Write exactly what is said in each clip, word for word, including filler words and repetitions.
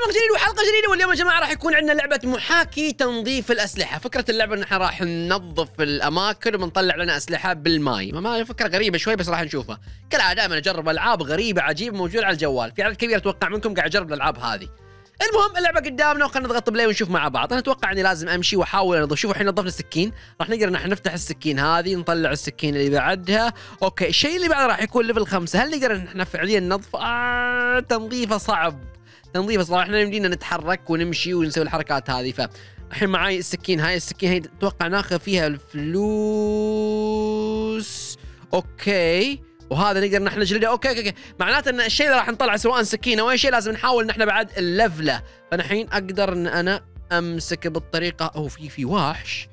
برنامج جديد وحلقه جديده، واليوم يا جماعه راح يكون عندنا لعبه محاكي تنظيف الاسلحه. فكره اللعبه ان احنا راح ننظف الاماكن وبنطلع لنا اسلحه بالماي. ما فكره غريبه شوي بس راح نشوفها. كالعاده دائما اجرب العاب غريبه عجيبه موجوده على الجوال، في عدد كبير اتوقع منكم قاعد يجرب الالعاب هذه. المهم اللعبه قدامنا وخلينا نضغط بلاي ونشوف مع بعض. انا اتوقع اني لازم امشي واحاول انظف. شوفوا الحين نظفنا السكين، راح نقدر نحن نفتح السكين هذه، نطلع السكين اللي بعدها. اوكي الشيء اللي بعده راح يكون ليفل خمسة. هل نقدر نحن فعليا ننظف؟ آه تنظيفه صعب، تنظيفه صراحه. احنا يمدينا نتحرك ونمشي ونسوي الحركات هذه. فالحين معاي السكين هاي، السكين هاي اتوقع ناخذ فيها الفلوس. اوكي وهذا نقدر نحن نجلده. اوكي اوكي معناته ان الشيء اللي راح نطلعه سواء سكينه او اي شيء لازم نحاول نحن بعد اللفله. فالحين اقدر ان انا امسك بالطريقه. او في في وحش.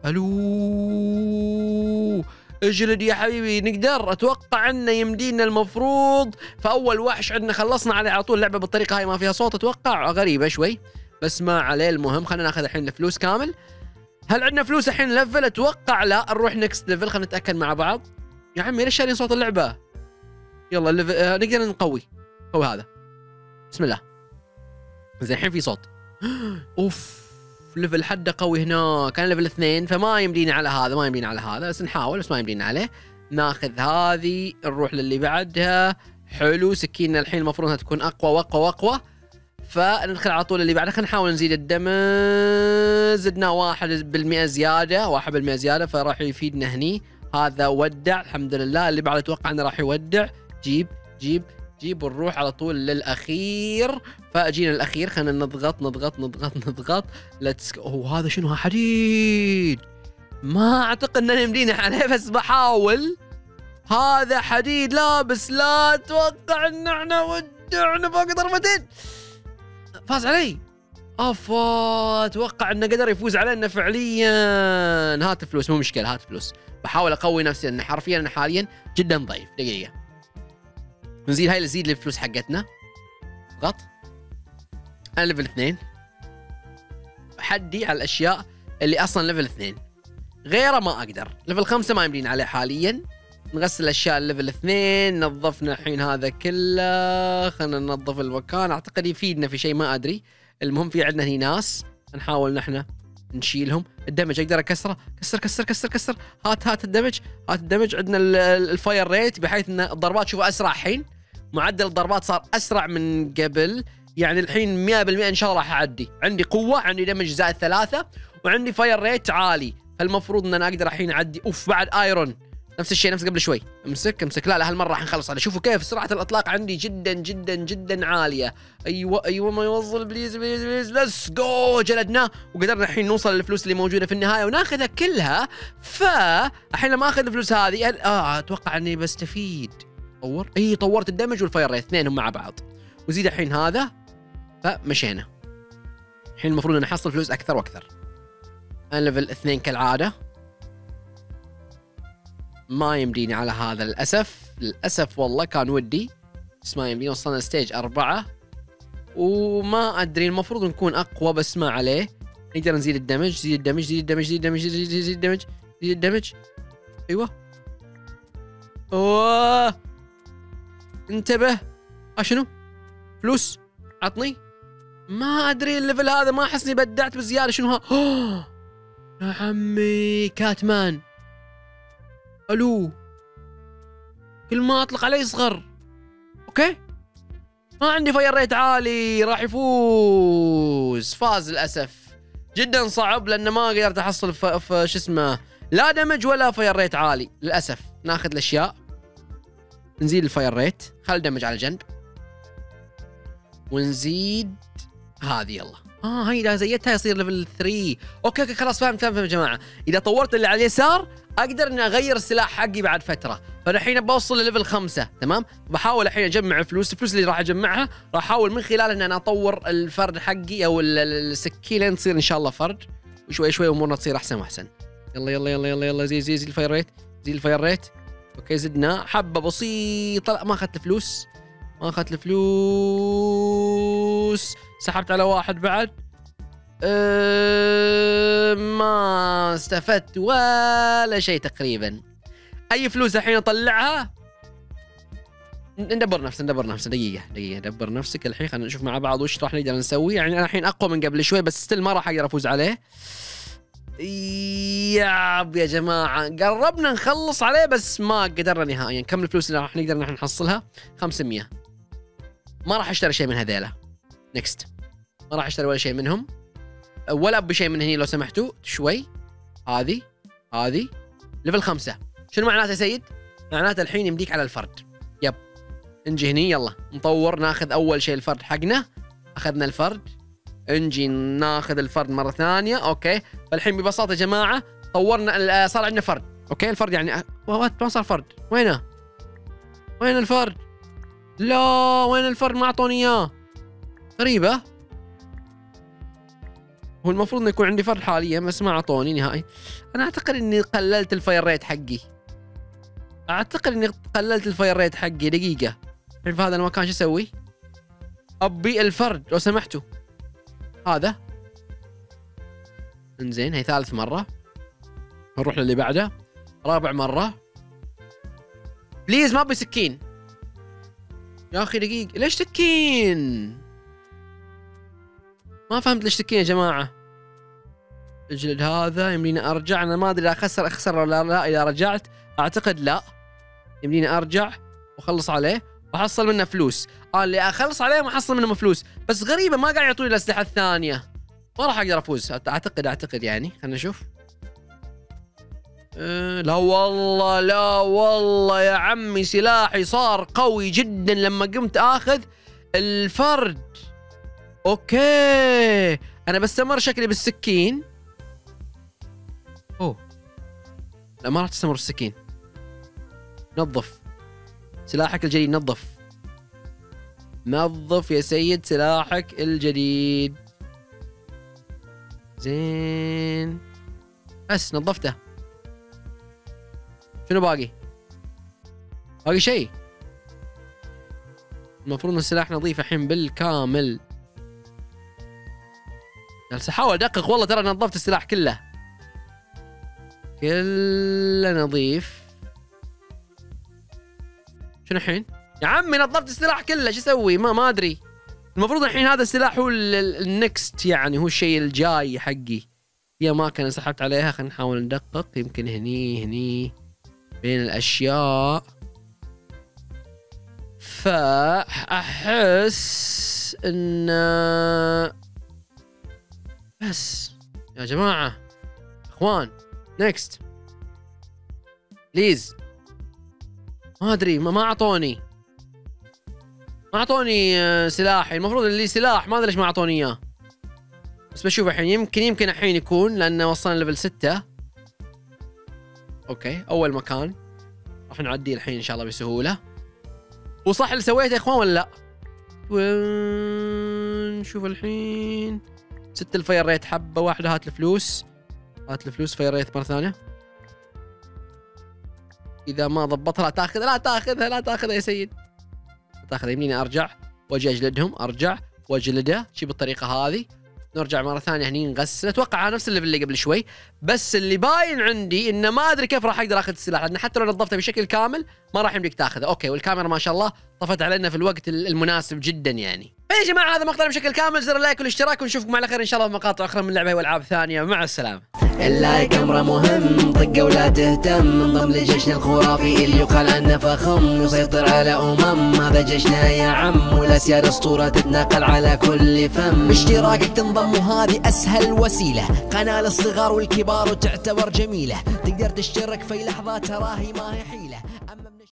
الو اجلد يا حبيبي. نقدر اتوقع انه يمدينا المفروض. فاول وحش عندنا خلصنا عليه على طول. اللعبه بالطريقه هاي ما فيها صوت، اتوقع غريبه شوي بس ما عليه. المهم خلينا ناخذ الحين الفلوس كامل. هل عندنا فلوس الحين ليفل؟ اتوقع لا. نروح نكست ليفل، خلينا نتاكد مع بعض. يا عمي ليش شايلين صوت اللعبه؟ يلا الليفل آه نقدر نقوي. قوي هذا. بسم الله. زين الحين في صوت. اوف ليفل حده قوي هنا. كان ليفل اثنين فما يمدينا على هذا، ما يمدينا على هذا بس نحاول، بس ما يمدينا عليه. ناخذ هذه نروح للي بعدها. حلو سكيننا الحين المفروض انها تكون اقوى واقوى واقوى. فندخل على طول اللي بعده. خلينا نحاول نزيد الدمج. زدنا واحد بالمئة زياده، واحد بالمئة زياده فراح يفيدنا هني. هذا ودع الحمد لله. اللي بعده اتوقع انه راح يودع. جيب جيب جيب ونروح على طول للاخير. فاجينا الاخير خلينا نضغط نضغط نضغط نضغط. ليتس اوه هذا شنو؟ حديد. ما اعتقد اننا يمدينا عليه بس بحاول. هذا حديد لابس. لا اتوقع ان احنا ودعنا فوق ضربتين. فاز علي. افا اتوقع انه قدر يفوز علينا فعليا. هات فلوس مو مشكله، هات فلوس. بحاول اقوي نفسي لان حرفيا انا حاليا جدا ضعيف. دقيقه نزيد هاي، نزيد الفلوس حقتنا. ضغط. انا ليفل اثنين. حدي على الاشياء اللي اصلا ليفل اثنين، غيره ما اقدر. ليفل خمسة ما يمدين عليه حاليا. نغسل الاشياء الليفل اثنين. نظفنا الحين هذا كله. خلينا ننظف المكان، اعتقد يفيدنا في شيء ما ادري. المهم في عندنا هنا ناس نحاول نحن نشيلهم. الدمج اقدر اكسره. كسر كسر كسر كسر. هات هات الدمج، هات الدمج. عندنا الفاير ريت بحيث ان الضربات شوفوا اسرع. الحين معدل الضربات صار اسرع من قبل. يعني الحين مئة بالمئة ان شاء الله راح اعدي. عندي قوه، عندي دمج زائد ثلاثة، وعندي فاير ريت عالي. فالمفروض ان انا اقدر الحين اعدي. اوف بعد ايرون نفس الشيء نفس قبل شوي. امسك امسك. لا لا هالمره راح نخلص عليه. شوفوا كيف سرعه الاطلاق عندي جدا جدا جدا عاليه. ايوه ايوه ما يوصل. بليز بليز بليز. ليتس جو. جلدناه وقدرنا الحين نوصل للفلوس اللي موجوده في النهايه وناخذها كلها. فالحين لما اخذ الفلوس هذه اه اتوقع اني بستفيد. طور اي طورت الدمج والفاير ريت اثنينهم مع بعض. وزيد الحين هذا. فمشينا. الحين المفروض ان نحصل فلوس اكثر واكثر. انا ليفل اثنين كالعاده. ما يمديني على هذا للأسف. للأسف والله كان ودي بس ما يمديني. وصلنا ستيج أربعة وما أدري المفروض نكون أقوى بس ما عليه. نقدر نزيد الدمج. زيد الدمج زيد الدمج زيد الدمج زيد زيد الدمج زيد الدمج. أيوة أوه انتبه. ها شنو؟ فلوس عطني. ما أدري الليفل هذا ما أحسني بدعت بزيادة. شنو ها؟ أوه يا عمي كاتمان. الو كل ما اطلق عليه يصغر. اوكي ما عندي فاير ريت عالي. راح يفوز. فاز للاسف. جدا صعب لانه ما قدرت احصل في شو اسمه لا دمج ولا فاير ريت عالي للاسف. ناخذ الاشياء نزيد الفاير ريت. خل الدمج على جنب ونزيد هذه. يلا اه هاي اذا زيتها يصير ليفل ثلاثة. اوكي اوكي خلاص فهمت فهمت يا جماعه. اذا طورت اللي على اليسار اقدر اني اغير السلاح حقي بعد فتره. فالحين بوصل لليفل خمسة تمام. بحاول الحين اجمع الفلوس. الفلوس اللي راح اجمعها راح احاول من خلالها ان انا اطور الفرد حقي او السكينه تصير ان شاء الله فرد. وشوي شوي امورنا تصير احسن واحسن. يلا يلا يلا يلا يلا زي زي زي الفاير ريت. زي الفاير ريت. اوكي زدنا حبه بسيطه. لا ما اخذت الفلوس. ما اخذت الفلوس. سحبت على واحد بعد. أه ما استفدت ولا شيء تقريبا. اي فلوس الحين اطلعها ندبر نفسنا ندبر نفسنا دقيقة دقيقة دبر نفسك الحين. خلينا نشوف مع بعض وش راح نقدر نسوي. يعني أنا الحين أقوى من قبل شوي بس ستيل ما راح أقدر أفوز عليه. ياب يا جماعة قربنا نخلص عليه بس ما قدرنا نهائيا. كم الفلوس اللي راح نقدر نحن نحصلها؟ خمسمية. ما راح أشتري شيء من هذيلا. نكست. ما راح أشتري ولا شيء منهم ولا أبي شيء من هني لو سمحتوا. شوي هذه هذه ليفل خمسة. شنو معناته يا سيد؟ معناته الحين يمديك على الفرد. يب نجي هني يلا نطور. ناخذ أول شيء الفرد حقنا. أخذنا الفرد. نجي ناخذ الفرد مرة ثانية. أوكي فالحين ببساطة يا جماعة طورنا صار عندنا فرد. أوكي الفرد يعني وات ما صار فرد. وينه؟ وين الفرد؟ لا وين الفرد؟ ما أعطوني إياه. غريبة. هو المفروض انه يكون عندي فرد حاليا بس ما اعطوني نهائي. انا اعتقد اني قللت الفاير ريت حقي. اعتقد اني قللت الفاير ريت حقي. دقيقة الحين في هذا المكان شو اسوي؟ ابي الفرد لو سمحتوا. هذا انزين هي ثالث مرة. نروح للي بعده. رابع مرة. بليز ما ابي سكين. يا اخي دقيقة ليش سكين؟ ما فهمت ليش سكين يا جماعة. الجلد هذا يمديني ارجع. انا ما ادري اذا اخسر اخسر ولا لا. اذا رجعت اعتقد لا. يمديني ارجع واخلص عليه واحصل منه فلوس. اه اللي اخلص عليه واحصل منه فلوس. بس غريبة ما قاعد يعطوني الاسلحة الثانية. ما راح اقدر افوز اعتقد اعتقد يعني. خلنا نشوف. أه لا والله لا والله يا عمي سلاحي صار قوي جدا لما قمت اخذ الفرد. اوكي انا بستمر شكلي بالسكين. اوه لا ما راح تستمر بالسكين. نظف سلاحك الجديد. نظف نظف يا سيد سلاحك الجديد. زين بس نظفته. شنو باقي؟ باقي شيء. المفروض ان السلاح نظيف الحين بالكامل. جالس احاول ادقق والله ترى نظفت السلاح كله. كله نظيف. شنو الحين؟ يا عمي نظفت السلاح كله شو اسوي؟ ما ما ادري. المفروض الحين هذا السلاح هو النكست يعني هو الشيء الجاي حقي. في اماكن سحبت عليها. خلينا نحاول ندقق. يمكن هني هني بين الاشياء. فاحس ان بس يا جماعة اخوان نكست بليز. ما ادري ما اعطوني ما اعطوني سلاحي. المفروض اللي سلاح ما ادري ليش ما اعطوني اياه. بس بشوف الحين يمكن يمكن الحين يكون لانه وصلنا ليفل ستة. اوكي اول مكان راح نعديه الحين ان شاء الله بسهولة. وصح اللي سويته يا اخوان ولا لا؟ ونشوف الحين. ست الفاير ريت حبة واحدة. هات الفلوس هات الفلوس. فاير ريت مرة ثانية. إذا ما ضبطها لا تاخذها لا تاخذها لا تاخذها يا سيد. تاخذها. يميني ارجع واجي اجلدهم. ارجع واجلده شي بالطريقة هذه. نرجع مرة ثانية هني نغسل. اتوقع على نفس الليفل اللي قبل شوي. بس اللي باين عندي انه ما ادري كيف راح اقدر اخذ السلاح لان حتى لو نظفته بشكل كامل ما راح يمديك تاخذه. اوكي والكاميرا ما شاء الله طفت علينا في الوقت المناسب جدا يعني. يا جماعة هذا مقطع بشكل كامل. زر اللايك والاشتراك ونشوفكم على خير ان شاء الله في مقاطع اخرى من لعبة والعاب ثانية. مع السلامة. اللايك امره مهم. طقه ولا تهتم. انضم لجيشنا الخرافي اللي يقال عنه فخم يسيطر على امم. هذا جيشنا يا عم والاسياد اسطوره تتناقل على كل فم. باشتراكك تنضم وهذه اسهل وسيله. قناه للصغار والكبار وتعتبر جميله. تقدر تشترك في لحظات تراهي ما هي حيله.